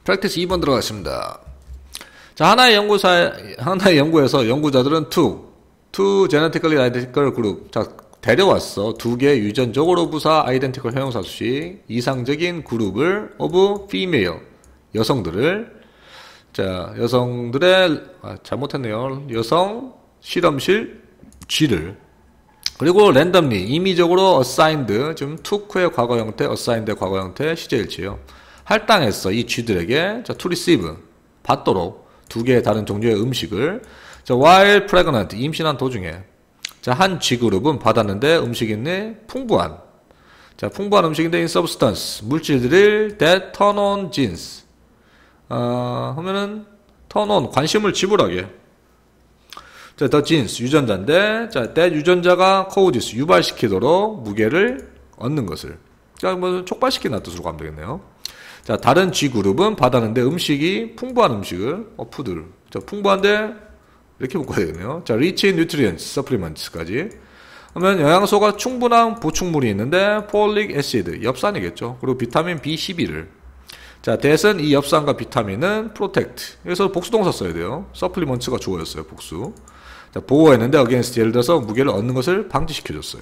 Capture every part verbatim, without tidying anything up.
프랙티스 이 번 들어가겠습니다. 자, 하나의 연구사, 하나의 연구에서 연구자들은 two, two genetically identical group. 자, 데려왔어. 두 개의 유전적으로 부사 identical 형용사 수식 이상적인 그룹을 of female, 여성들을, 자, 여성들의, 아, 잘못했네요. 여성 실험실 쥐를, 그리고 randomly, 임의적으로 assigned, 지금 took의 과거 형태, assigned의 과거 형태, 시제일치예요. 할당했어. 이 쥐들에게, 자, to receive, 받도록 두 개의 다른 종류의 음식을, 자, while pregnant, 임신한 도중에, 자, 한 쥐그룹은 받았는데 음식인데 풍부한, 자, 풍부한 음식인데 in substance, 물질들을 that turn on genes, 어, 하면은 turn on, 관심을 지불하게. 자, the genes, 유전자인데, 자, that 유전자가 causes, 유발시키도록 무게를 얻는 것을. 자, 뭐 촉발시키는 뜻으로 가면 되겠네요. 자, 다른 G그룹은 받았는데 음식이 풍부한 음식을, 어, 푸드를. 자, 풍부한데, 이렇게 묶어야 되겠네요. 자, rich in nutrients, supplements까지. 그러면 영양소가 충분한 보충물이 있는데, folic acid, 엽산이겠죠. 그리고 비타민 비 십이를. 자, that은 이 엽산과 비타민은 protect. 여기서 복수동사 써야 돼요. supplements가 주어였어요, 복수. 자, 보호했는데, against, 예를 들어서 무게를 얻는 것을 방지시켜줬어요.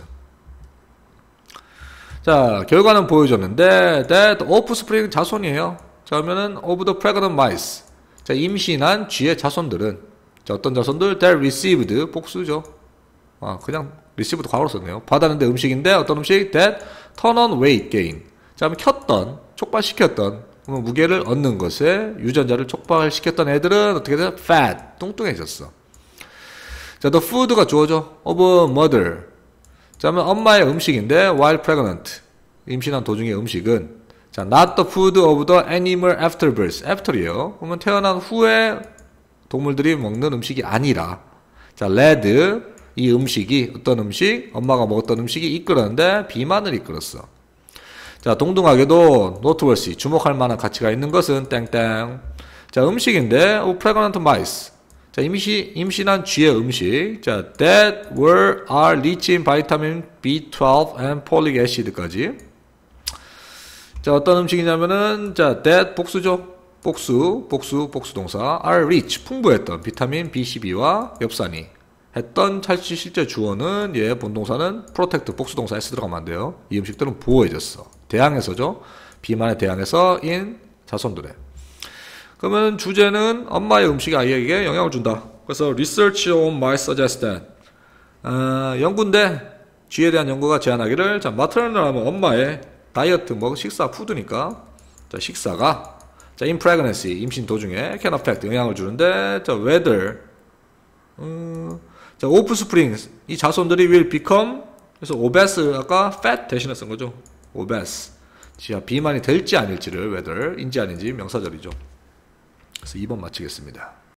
자, 결과는 보여줬는데, that offspring 자손이에요. 자, 그러면은, of the pregnant mice. 자, 임신한 쥐의 자손들은, 자, 어떤 자손들? that received, 복수죠. 아, 그냥 received 과거로 썼네요. 받았는데 음식인데, 어떤 음식? that turn on weight gain. 자, 그러면 켰던, 촉발시켰던, 무게를 얻는 것에 유전자를 촉발시켰던 애들은 어떻게 돼요? fat, 뚱뚱해졌어. 자, the food가 주어져. of mother. 자, 그러면 엄마의 음식인데, while pregnant, 임신한 도중의 음식은, 자, not the food of the animal after birth. after이에요. 그러면 태어난 후에 동물들이 먹는 음식이 아니라, 자, led, 이 음식이, 어떤 음식, 엄마가 먹었던 음식이 이끌었는데, 비만을 이끌었어. 자, 동등하게도, noteworthy, 주목할 만한 가치가 있는 것은, 땡땡. 자, 음식인데, of pregnant mice. 자, 임시, 임신한 쥐의 음식. 자, that were, are rich in vitamin 비 십이 and folic acid까지. 자, 어떤 음식이냐면은, 자, that, 복수죠. 복수, 복수, 복수동사. are rich, 풍부했던 비타민 비 십이와 엽산이. 했던 찰시 실제 주어는, 얘 본동사는 protect, 복수동사 S 들어가면 안 돼요. 이 음식들은 보호해줬어. 대항해서죠. 비만에 대항해서 in 자손들에. 그러면 주제는 엄마의 음식이 아이에게 영향을 준다. 그래서 research on mice suggest that. 어, 연구인데 쥐에 대한 연구가 제안하기를, 자, maternal 하면 엄마의 다이어트, 뭐 식사, 푸드니까, 자, 식사가, 자, in pregnancy, 임신 도중에 can affect, 영향을 주는데, 자, whether, 음, 자, offspring, 이 자손들이 will become, 그래서 obese, 아까 fat 대신에 쓴 거죠. obese. 자, 비만이 될지 아닐지를 whether, 인지 아닌지 명사절이죠. 그래서 이 번 마치겠습니다.